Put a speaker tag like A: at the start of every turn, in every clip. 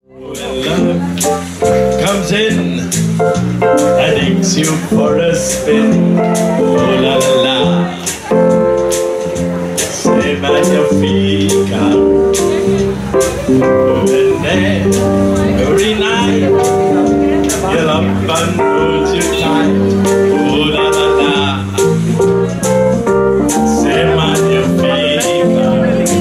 A: When love comes in and takes you for a spin, oh la la la, say magnifica. And every night you'll up and hold you tight, oh la la la, say magnifica.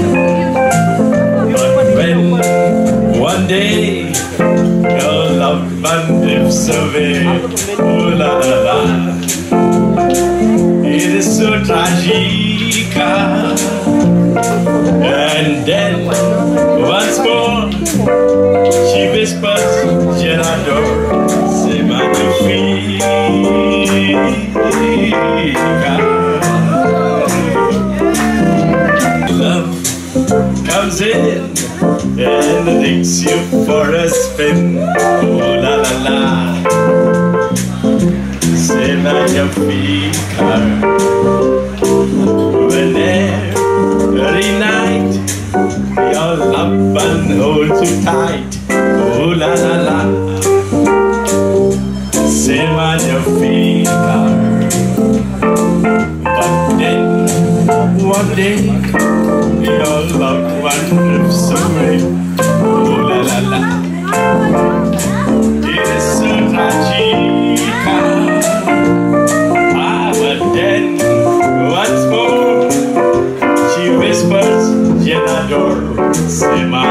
A: But when one day your love and lives away, oh la la la, it is so tragica. And then once more she whispers, je l'adore, c'est magnifique. Love comes in and takes you for a spin, oh la la la, c'est magnifique. When every night your love and holds you tight, oh la la la, c'est magnifique. But then one day your loved one drifts away, oh la la la, it is so tragica. Ah, but then once more she whispers, je l'adore, c'est magnifique.